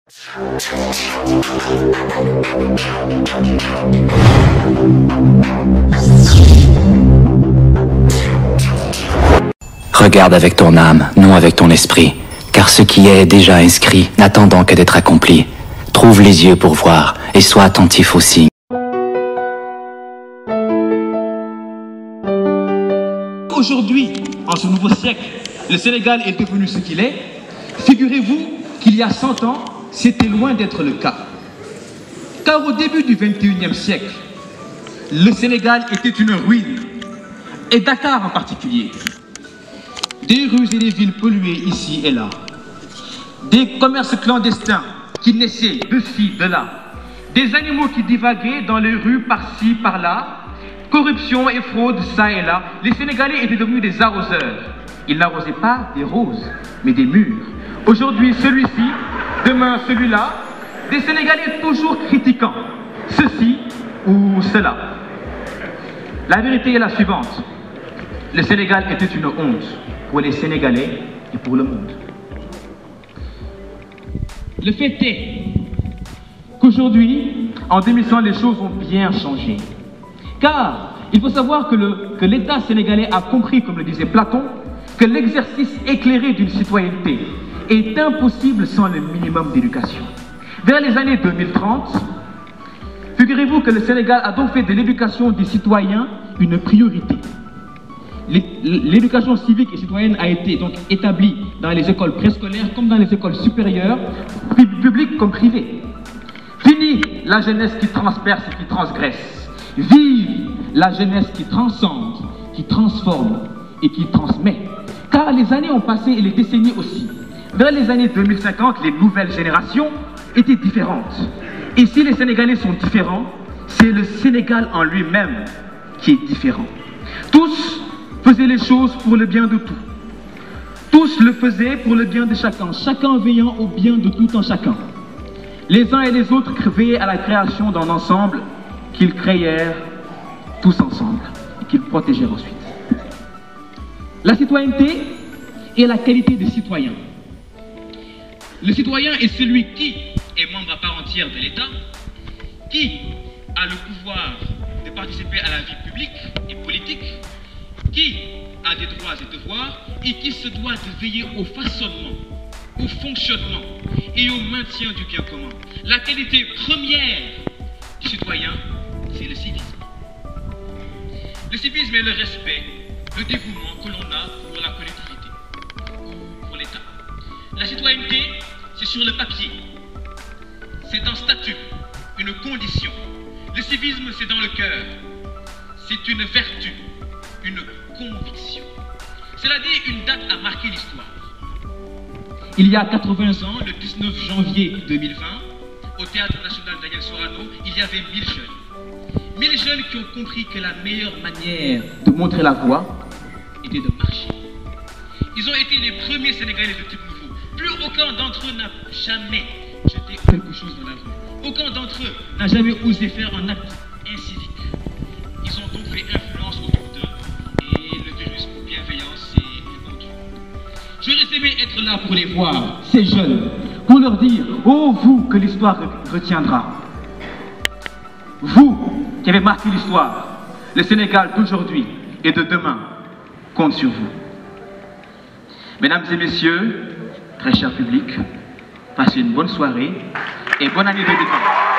Regarde avec ton âme, non avec ton esprit, car ce qui est déjà inscrit, n'attendant que d'être accompli. Trouve les yeux pour voir, et sois attentif aussi. Aujourd'hui, en ce nouveau siècle, le Sénégal est devenu ce qu'il est. Figurez-vous qu'il y a 100 ans, c'était loin d'être le cas. Car au début du 21e siècle, le Sénégal était une ruine, et Dakar en particulier. Des rues et des villes polluées ici et là. Des commerces clandestins qui naissaient de-ci, de-là. Des animaux qui divaguaient dans les rues par-ci, par-là. Corruption et fraude, ça et là. Les Sénégalais étaient devenus des arroseurs. Ils n'arrosaient pas des roses, mais des murs. Aujourd'hui, celui-ci, demain, celui-là. Des Sénégalais toujours critiquant ceci ou cela. La vérité est la suivante. Le Sénégal était une honte pour les Sénégalais et pour le monde. Le fait est qu'aujourd'hui, en 2100, les choses ont bien changé. Car il faut savoir que l'État sénégalais a compris, comme le disait Platon, que l'exercice éclairé d'une citoyenneté est impossible sans le minimum d'éducation. Vers les années 2030, figurez-vous que le Sénégal a donc fait de l'éducation des citoyens une priorité. L'éducation civique et citoyenne a été donc établie dans les écoles préscolaires comme dans les écoles supérieures, publiques comme privées. Fini la jeunesse qui transperce et qui transgresse. Vive la jeunesse qui transcende, qui transforme et qui transmet. Car les années ont passé et les décennies aussi. Vers les années 2050, les nouvelles générations étaient différentes. Et si les Sénégalais sont différents, c'est le Sénégal en lui-même qui est différent. Tous faisaient les choses pour le bien de tous. Tous le faisaient pour le bien de chacun, chacun veillant au bien de tout en chacun. Les uns et les autres veillaient à la création d'un ensemble qu'ils créèrent tous ensemble et qu'ils protégèrent ensuite. La citoyenneté est la qualité des citoyens. Le citoyen est celui qui est membre à part entière de l'État, qui a le pouvoir de participer à la vie publique et politique, qui a des droits et devoirs et qui se doit de veiller au façonnement, au fonctionnement et au maintien du bien commun. La qualité première du citoyen, c'est le civisme. Le civisme est le respect, le dévouement que l'on a pour la collectivité ou pour l'État. La citoyenneté, c'est sur le papier. C'est un statut, une condition. Le civisme, c'est dans le cœur. C'est une vertu, une conviction. Cela dit, une date a marqué l'histoire. Il y a 80 ans, le 19 janvier 2020, au Théâtre National Daniel Sorano, il y avait 1000 jeunes. 1000 jeunes qui ont compris que la meilleure manière de montrer la voie était de marcher. Ils ont été les premiers Sénégalais de type nouveau. Plus aucun d'entre eux n'a jamais jeté quelque chose dans la rue. Aucun d'entre eux n'a jamais osé faire un acte incivique. Ils ont donc fait influence autour d'eux et le virus bienveillance s'est répandu. J'aurais aimé être là pour les voir, ces jeunes, pour leur dire, oh vous que l'histoire retiendra. Vous qui avez marqué l'histoire, le Sénégal d'aujourd'hui et de demain compte sur vous. Mesdames et messieurs, très cher public, passez une bonne soirée et bonne année 2020.